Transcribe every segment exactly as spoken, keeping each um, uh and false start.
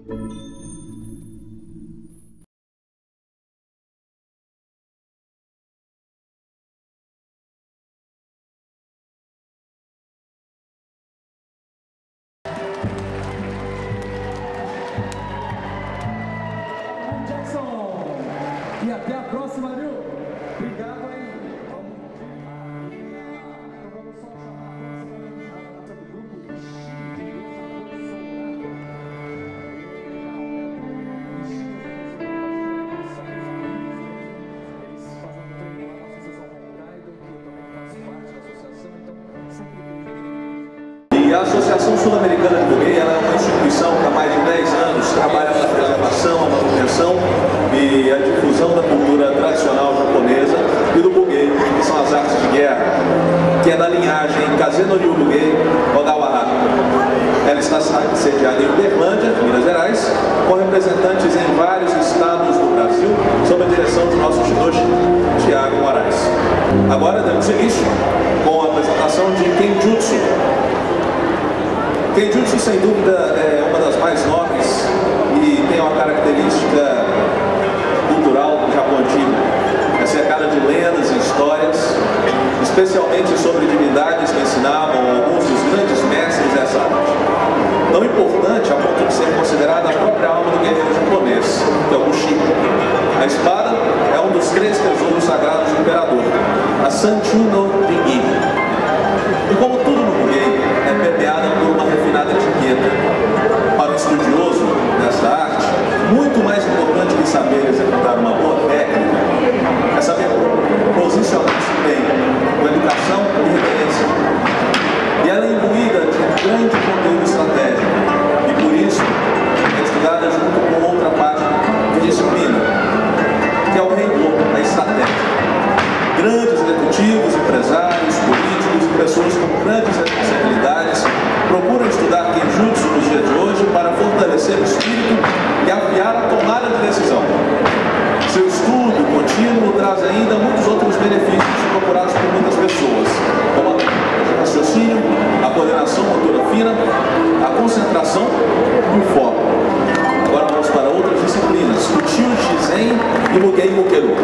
E até a próxima, viu? Obrigado aí. E a Associação Sul-Americana de Buguê, ela é uma instituição que há mais de dez anos trabalha na preservação, a manutenção e a difusão da cultura tradicional japonesa e do buguê, que são as artes de guerra, que é da linhagem Kazenori Buguê Odawara. Ela está sediada em Uberlândia, Minas Gerais, com representantes em vários estados do Brasil, sob a direção do nosso Shidoshi Tiago Moraes. Agora damos início com a apresentação de Kenjutsu. Kenjutsu, sem dúvida, é uma das mais nobres e tem uma característica cultural do Japão antigo. É cercada de lendas e histórias, especialmente sobre divindades que ensinavam alguns dos grandes mestres dessa arte. Tão importante a ponto de ser considerada a própria alma do guerreiro japonês, que é o Bushido. A espada é um dos três tesouros sagrados do imperador, a Sanchu no Jingi. E como tudo no buguê, é permeada por uma refinada etiqueta. Para o estudioso dessa arte, muito mais importante que saber executar uma boa técnica é saber posicionar-se bem, com educação e reverência. E ela é imbuída de um grande conteúdo estratégico, e por isso é estudada junto com outra parte de disciplina, que é o Reigo, a estratégia. Grandes executivos, empresários, políticos e pessoas com grandes responsabilidades procuram estudar Kenjutsu nos dias de hoje para fortalecer o espírito e afiar a tomada de decisão. Seu estudo contínuo traz ainda muitos outros benefícios procurados por muitas pessoas, como a raciocínio, a coordenação motora fina, a concentração e o foco. Agora vamos para outras disciplinas, o Chiu-Chi-Zen e o Mugen Mukeru.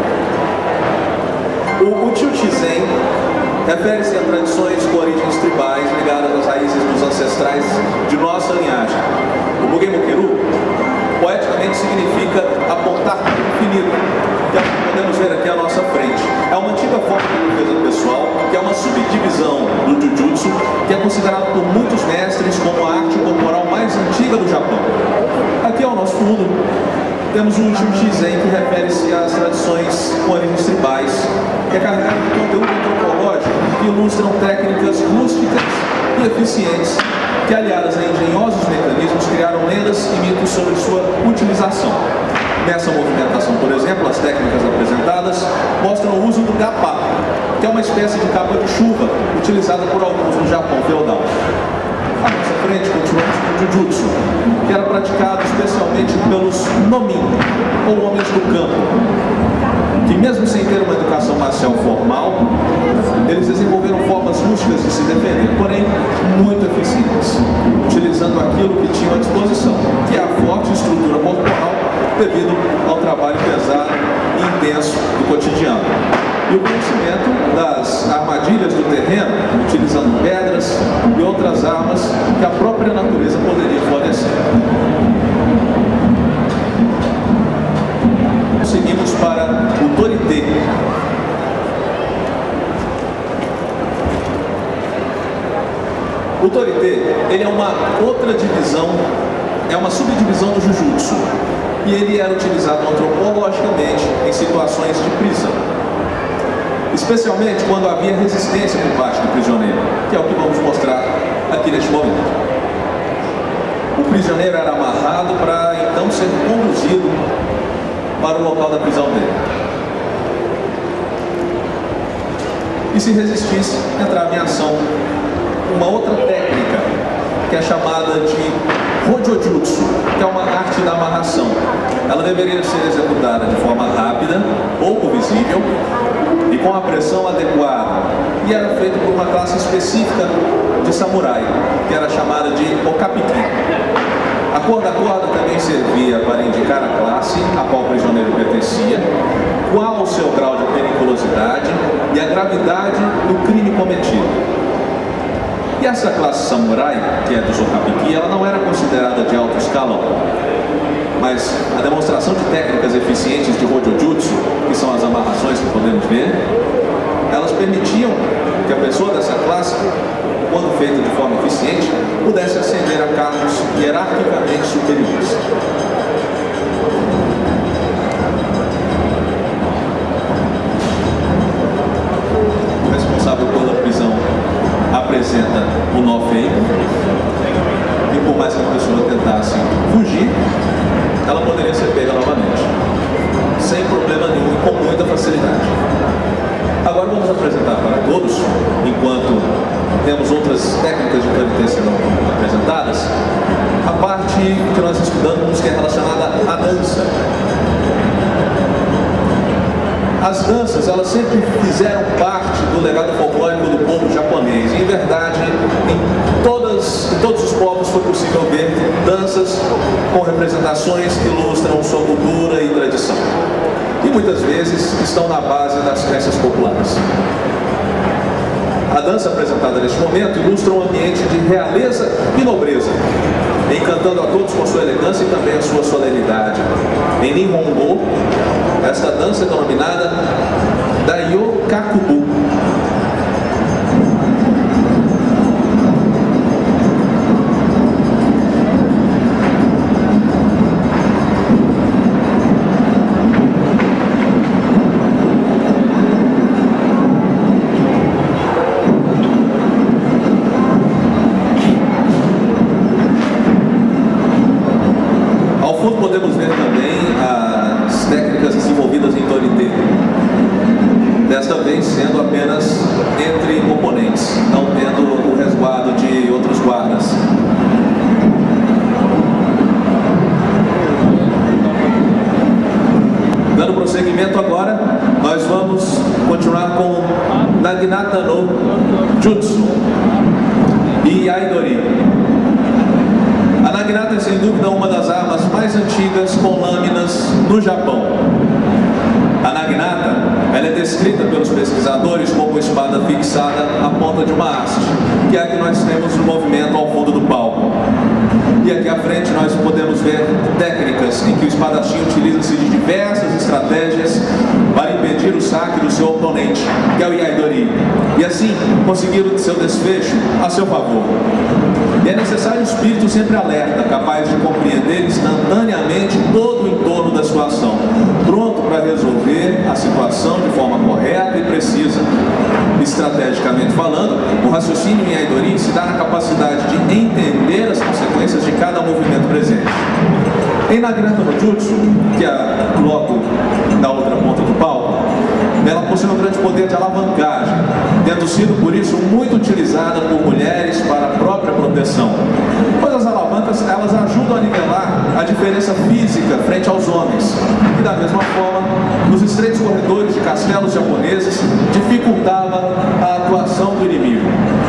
O Chiu-Chi-Zen refere-se a tradições com origens tribais ligadas às raízes dos ancestrais de nossa linhagem. O Mugen Mukeru, poeticamente, significa apontar para o infinito, que é o que podemos ver aqui à nossa frente. É uma antiga forma de defesa pessoal, que é uma subdivisão do Jujutsu, que é considerado por muitos mestres como a arte corporal mais antiga do Japão. Aqui ao nosso fundo, temos um Chiu-Chi-Zen que refere-se às tradições com origens tribais, que é carregado de conteúdo antropológico que ilustram técnicas rústicas e eficientes, que aliadas a engenhosos mecanismos criaram lendas e mitos sobre sua utilização. Nessa movimentação, por exemplo, as técnicas apresentadas mostram o uso do gapá, que é uma espécie de capa de chuva utilizada por alguns no Japão feudal. À nossa frente, continuamos com o Jujutsu, que era praticado especialmente pelos Nomin, ou homens do campo, que mesmo sem ter uma educação marcial formal, eles desenvolveram formas rústicas de se defender, porém muito eficientes, utilizando aquilo que tinham à disposição, que é a forte estrutura corporal devido ao trabalho pesado e intenso do cotidiano. E o conhecimento das armadilhas do terreno, utilizando pedras e outras armas que a própria natureza poderia fornecer. Seguimos para o Torite. O Torite, ele é uma outra divisão, é uma subdivisão do Jujutsu, e ele era utilizado antropologicamente em situações de prisão, especialmente quando havia resistência por parte do prisioneiro, que é o que vamos mostrar aqui neste momento. O prisioneiro era amarrado para então ser conduzido para o local da prisão dele. E se resistisse, entrava em ação uma outra técnica, que é chamada de Hojojutsu, que é uma arte da amarração. Ela deveria ser executada de forma rápida, pouco visível e com a pressão adequada. E era feita por uma classe específica de samurai, que era chamada de Okapiki. A cor da corda também servia para indicar a classe a qual o prisioneiro pertencia, qual o seu grau de periculosidade e a gravidade do crime cometido. E essa classe samurai, que é dos Okabiki, ela não era considerada de alto escalão, mas a demonstração de técnicas eficientes de Hojojutsu, que são as amarrações que podemos ver, elas permitiam que a pessoa dessa classe, quando feita de forma eficiente, pudesse ascender a cargos hierarquicamente superiores. O responsável pela prisão apresenta o nó feio, e por mais que a pessoa tentasse fugir, ela poderia ser pega novamente, sem problema nenhum e com muita facilidade. Agora vamos apresentar para todos, enquanto temos outras técnicas de karatê sendo apresentadas, a parte que nós estudamos que é relacionada à dança. As danças, elas sempre fizeram parte do legado folclórico do povo japonês. E, em verdade, em, todas, em todos os povos foi possível ver danças com representações que ilustram sua cultura e tradição. E muitas vezes estão na base das crenças populares. A dança apresentada neste momento ilustra um ambiente de realeza e nobreza, encantando a todos com sua elegância e também a sua solenidade. Em Nihongo, esta dança é denominada Daiokakubu. Podemos ver também as técnicas desenvolvidas em Torite, desta vez sendo apenas entre oponentes, não tendo o resguardo de outros guardas. Dando prosseguimento agora, nós vamos continuar com Naginata no Jutsu e Yaidori. A Naginata é sem dúvida uma das armas mais antigas com lâminas no Japão. A Naginata, ela é descrita pelos pesquisadores como espada fixada à ponta de uma haste, que é a que nós temos no movimento ao fundo do palco. E aqui à frente nós podemos ver técnicas em que o espadachim utiliza-se de diversas estratégias para impedir o saque do seu oponente, que é o Yaidori, e assim conseguir o seu desfecho a seu favor. E é necessário um espírito sempre alerta, capaz de compreender instantaneamente todo o entorno da sua ação, pronto para resolver a situação de forma correta e precisa. Estrategicamente falando, o raciocínio em Yaidori se dá na capacidade de entender as consequências de cada movimento presente. Em Naginata no Jutsu, que é o bloco da outra ponta do palco, ela possui um grande poder de alavancagem, tendo sido por isso muito utilizada por mulheres para a própria proteção. Pois as alavancas, elas ajudam a nivelar a diferença física frente aos homens, e da mesma forma, nos estreitos corredores de castelos japoneses, dificultava a atuação do inimigo.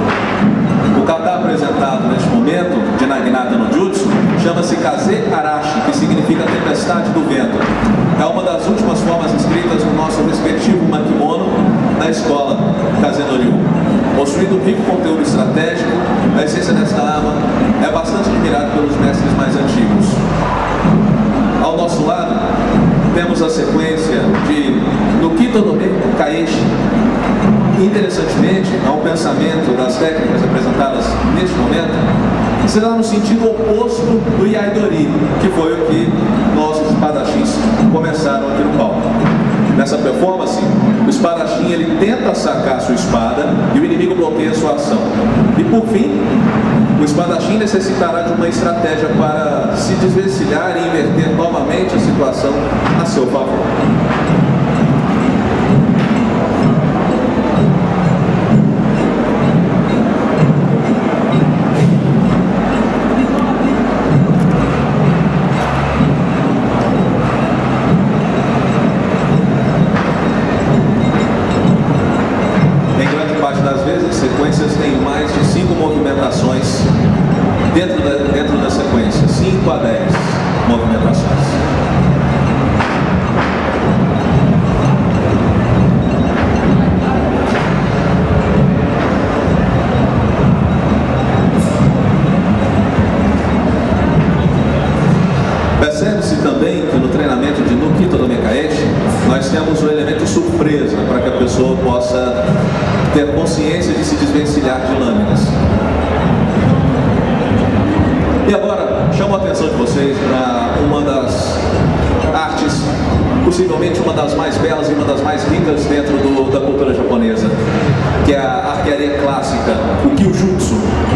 O kata apresentado neste momento de Naginata no Jutsu chama-se Kaze Arashi, que significa tempestade do vento. É uma das últimas formas escritas no nosso respectivo makimono na escola Kazenori. Possuindo um rico conteúdo estratégico, a essência desta arma é bastante admirada pelos mestres mais antigos. Ao nosso lado, temos a sequência de Nukito no Me Kaeshi. Interessantemente, há um pensamento das técnicas apresentadas neste momento que será no sentido oposto do Yaidori, que foi o que nossos espadachins começaram aqui no palco. Nessa performance, o espadachim ele tenta sacar sua espada e o inimigo bloqueia sua ação. E por fim, o espadachim necessitará de uma estratégia para se desvencilhar e inverter novamente a situação a seu favor. Sequências têm mais de cinco movimentações dentro da, dentro da sequência, cinco cinco a dez movimentações. Percebe-se também que no treinamento de no Kito do Mekaeshi, nós temos o elemento surpresa para que a pessoa possa ter consciência de se desvencilhar de lâminas. E agora, chamo a atenção de vocês para uma das artes, possivelmente uma das mais belas e uma das mais ricas dentro do, da cultura japonesa, que é a arquearia clássica, o Kyujutsu.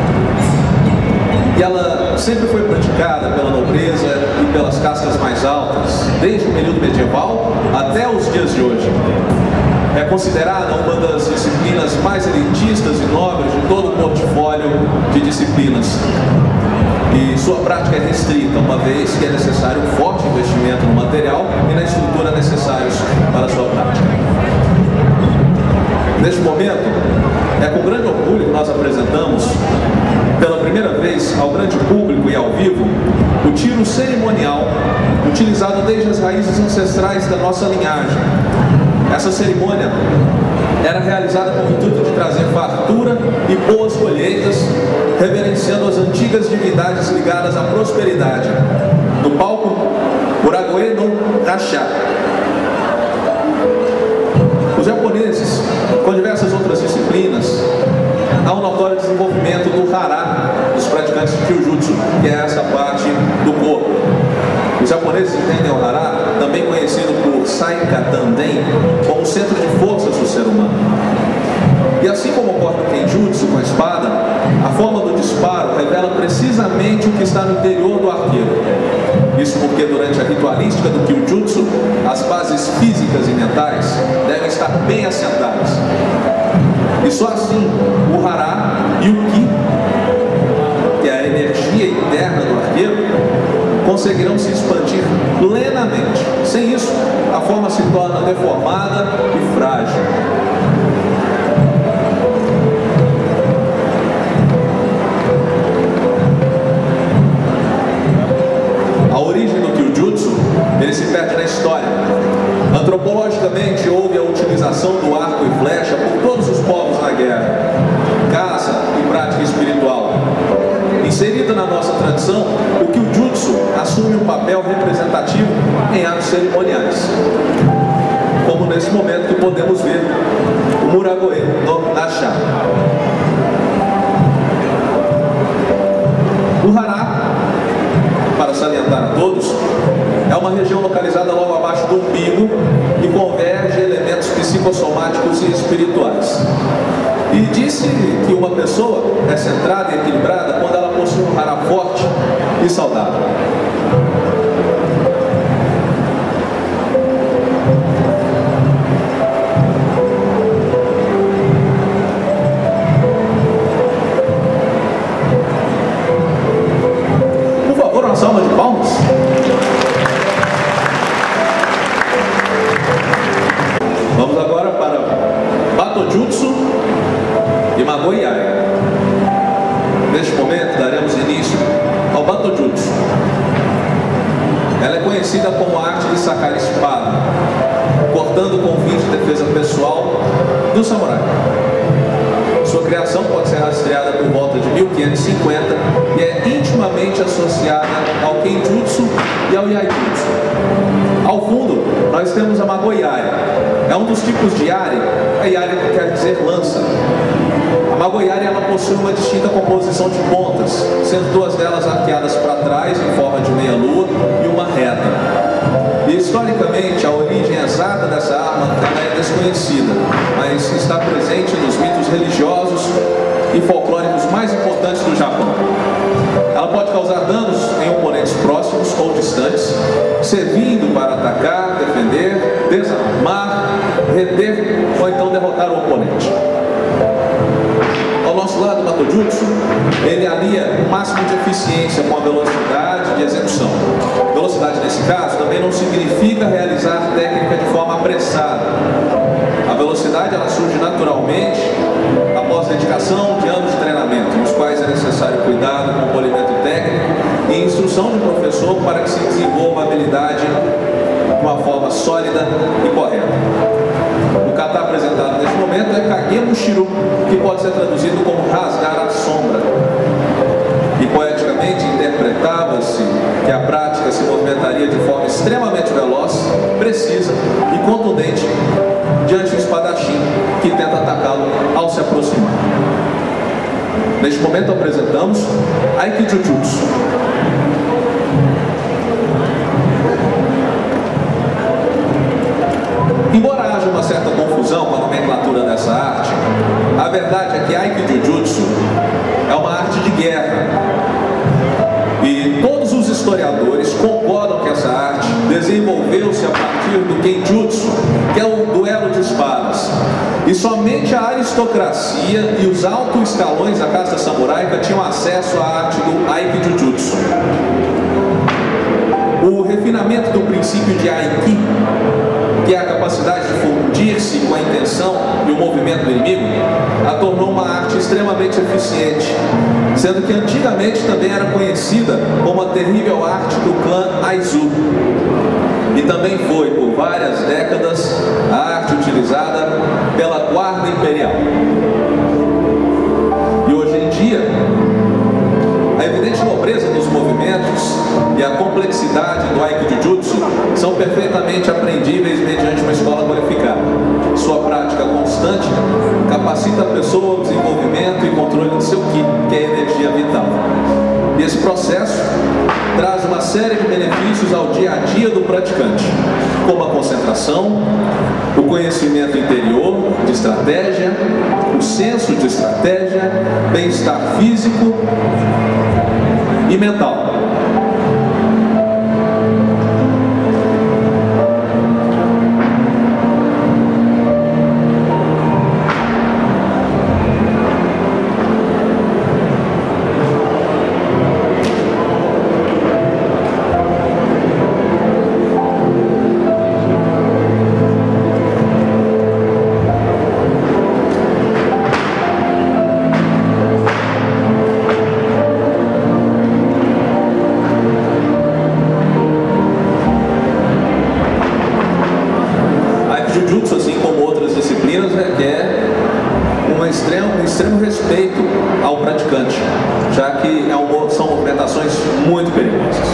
E ela sempre foi praticada pela nobreza e pelas castas mais altas, desde o período medieval até os dias de hoje. É considerada uma das disciplinas mais elitistas e nobres de todo o portfólio de disciplinas. E sua prática é restrita, uma vez que é necessário um forte investimento no material e na estrutura necessários para a sua prática. Neste momento, é com grande orgulho que nós apresentamos, pela primeira vez ao grande público e ao vivo, o tiro cerimonial utilizado desde as raízes ancestrais da nossa linhagem. Essa cerimônia era realizada com o intuito de trazer fartura e boas colheitas, reverenciando as antigas divindades ligadas à prosperidade. No palco, Uragoe no Nasha. Os japoneses, com diversas outras disciplinas, há um notório desenvolvimento do hara dos praticantes de Kyujutsu, que é essa parte do corpo. Os japoneses entendem o hara, também conhecido por Saika Tanden, como o centro de forças do ser humano. E assim como ocorre no Kenjutsu com a espada, a forma do disparo revela precisamente o que está no interior do arqueiro. Isso porque durante a ritualística do Kyujutsu, as bases físicas e mentais devem estar bem assentadas. E só assim o hara e o ki, que é a energia interna do arqueiro, conseguirão se expandir plenamente. Sem isso, a forma se torna deformada e frágil. A origem do Kyujutsu, ele se perde na história. Antropologicamente, houve a utilização do arco e flecha por todos os povos na guerra, caça e prática espiritual. Inserida na nossa tradição, o Kyujutsu assume um papel representativo em atos cerimoniais, como nesse momento que podemos ver o Muragoe no Nasha. O hara, para salientar a todos, é uma região localizada logo abaixo do umbigo e converge elementos psicossomáticos e espirituais. E disse que uma pessoa é centrada e equilibrada quando ela possui um hara forte e saudável. Por favor, uma salva de palmas. Vamos agora para Batojutsu e Magoyai. Neste momento daremos início ao Batojutsu. Ela é conhecida como a arte de sacar espada, cortando com fim de defesa pessoal do samurai. Sua criação pode ser rastreada por volta de mil quinhentos e cinquenta e é intimamente associada ao Kenjutsu e ao Yaijutsu. Ao fundo, nós temos a Magoyai. É um dos tipos de yari. A yari quer dizer lança. A Magoyari, ela possui uma distinta composição de pontas, sendo duas delas arqueadas para trás em forma de meia-lua e uma reta. E historicamente, a origem exata dessa arma ela é desconhecida, mas está presente nos mitos religiosos e folclóricos mais importantes do Japão. Ela pode causar danos em oponentes próximos ou distantes, servindo para atacar, defender, desarmar, reter ou então derrotar o oponente. Ao nosso lado, o Batojutsu, ele alia o máximo de eficiência com a velocidade de execução. Velocidade, nesse caso, também não significa realizar técnica de forma apressada. A velocidade, ela surge naturalmente após dedicação de anos de treinamento, nos quais é necessário cuidado com o polimento técnico e instrução de professor para que se desenvolva uma habilidade de uma forma sólida e correta. O kata apresentado neste momento é Kagemu Shiru, que pode ser traduzido como rasgar a sombra. E poeticamente interpretava-se que a prática se movimentaria de forma extremamente veloz, precisa e contundente diante do espadachim que tenta atacá-lo ao se aproximar. Neste momento apresentamos Aikijujutsu. Embora haja uma certa confusão com a nomenclatura dessa arte, a verdade é que Aikijujutsu é uma arte de guerra. E todos os historiadores concordam que essa arte desenvolveu-se a partir do Kenjutsu, que é o duelo de espadas. E somente a aristocracia e os altos escalões da casta samuraica tinham acesso à arte do Aikijujutsu. O refinamento do princípio de Aiki, que é a capacidade de fundir-se com a intenção e o movimento do inimigo, a tornou uma arte extremamente eficiente, sendo que antigamente também era conhecida como a terrível arte do clã Aizu. E também foi, por várias décadas, a arte utilizada pela Guarda Imperial. E hoje em dia, a evidente nobreza dos movimentos e a complexidade do Aikijujutsu são perfeitamente aprendíveis mediante uma escola qualificada. Sua prática constante capacita a pessoa ao desenvolvimento e controle do seu ki, que é a energia vital. E esse processo traz uma série de benefícios ao dia a dia do praticante, como a concentração, o conhecimento interior de estratégia, o senso de estratégia, bem-estar físico e mental. Jiu-Jitsu, assim como outras disciplinas, requer um extremo, um extremo respeito ao praticante, já que é um, são movimentações muito perigosas.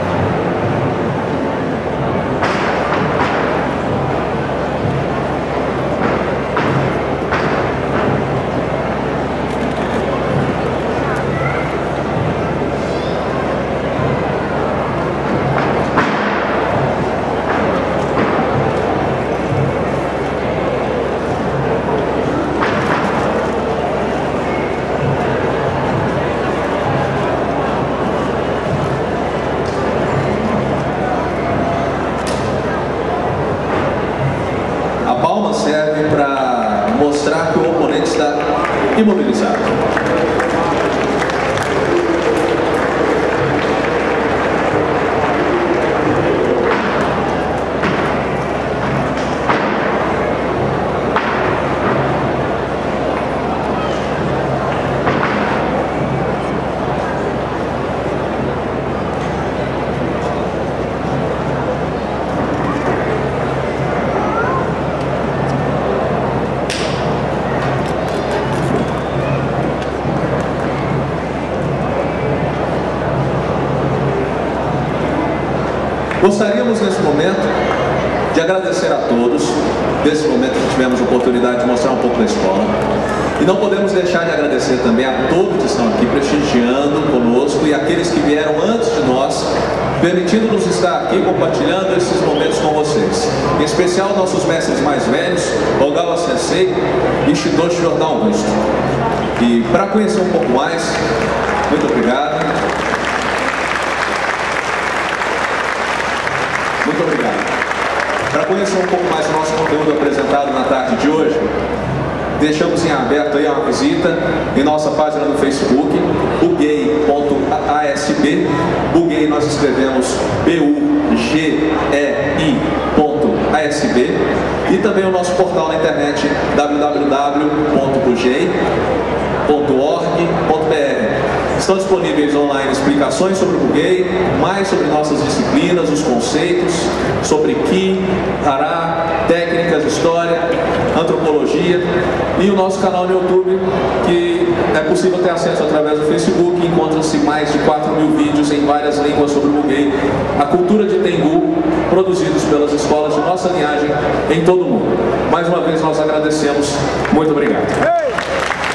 Serve para mostrar que o oponente está imobilizado. Gostaríamos nesse momento de agradecer a todos, nesse momento que tivemos a oportunidade de mostrar um pouco da escola. E não podemos deixar de agradecer também a todos que estão aqui prestigiando conosco e aqueles que vieram antes de nós, permitindo-nos estar aqui compartilhando esses momentos com vocês. Em especial nossos mestres mais velhos, Ogawa Sensei e Shidoshi Jordão Augusto. E para conhecer um pouco mais, muito obrigado. Muito obrigado. Para conhecer um pouco mais do nosso conteúdo apresentado na tarde de hoje, deixamos em aberto aí uma visita em nossa página no Facebook, bugei ponto A S B. Bugei nós escrevemos B U G E I ponto A S B, e também o nosso portal na internet w w w ponto bugei ponto org ponto b r. Estão disponíveis online explicações sobre o Buguei, mais sobre nossas disciplinas, os conceitos, sobre Ki, Hará, técnicas, história, antropologia e o nosso canal no YouTube, que é possível ter acesso através do Facebook. Encontram-se mais de quatro mil vídeos em várias línguas sobre o Buguei, a cultura de Tengu, produzidos pelas escolas de nossa linhagem em todo o mundo. Mais uma vez nós agradecemos. Muito obrigado.